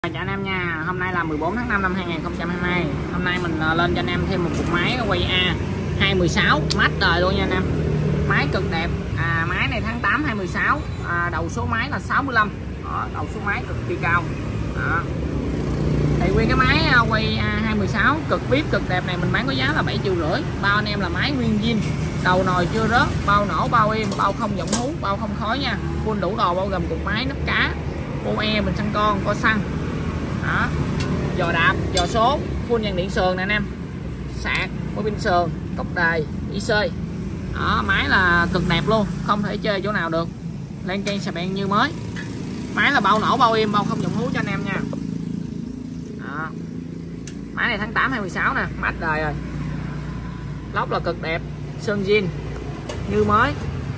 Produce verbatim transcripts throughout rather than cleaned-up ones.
Chào anh em nha, hôm nay là mười bốn tháng năm năm hai nghìn không trăm hai mươi hai. Hôm nay mình lên cho anh em thêm một cục máy quay A hai một sáu mát đời luôn nha anh em. Máy cực đẹp. À, máy này tháng tám hai mươi sáu, à, đầu số máy là sáu mươi lăm. Đó, đầu số máy cực kỳ cao. Đó. Thì nguyên cái máy quay A hai một sáu cực vip cực đẹp này mình bán có giá là bảy triệu rưỡi. Bao anh em là máy nguyên zin, đầu nồi chưa rớt, bao nổ, bao im, bao không giọng hú, bao không khói nha. Full đủ đồ bao gồm cục máy, nắp cá, bô e, bình xăng con, co xăng. Đó, giò đạp, giò số, full dàn điện sườn nè anh em, sạc, bô pin sườn, cốc đề, i xê. Đó, máy là cực đẹp luôn, không thể chơi chỗ nào được, lên cây xà beng như mới. Máy là bao nổ, bao im, bao không giọng hú cho anh em nha. Đó. Máy này tháng tám hai mươi sáu nè, mát đời rồi, lốc là cực đẹp, sơn zin như mới.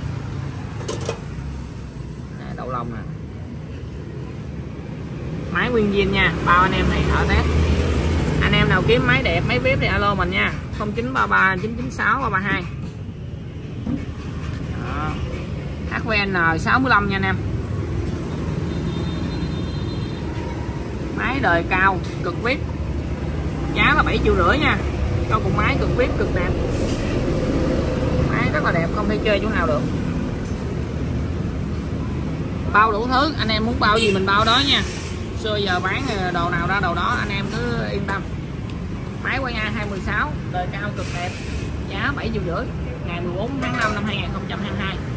Nè, đầu lông nè, máy nguyên zin nha, bao anh em này ở test. Anh em nào kiếm máy đẹp, máy vip thì alo mình nha, không chín ba ba chín chín sáu ba ba hai. hát vê en sáu mươi lăm nha anh em. Máy đời cao, cực vip, giá là bảy triệu rưỡi nha, cho cùng máy cực vip cực đẹp. Máy rất là đẹp, không thể chơi chỗ nào được. Bao đủ thứ, anh em muốn bao gì mình bao đó nha. Xưa giờ bán đồ nào ra đồ đó, anh em cứ yên tâm. Máy quay A hai một sáu đời cao cực đẹp, giá bảy triệu rưỡi, ngày mười bốn tháng năm năm hai nghìn không trăm hai mươi hai.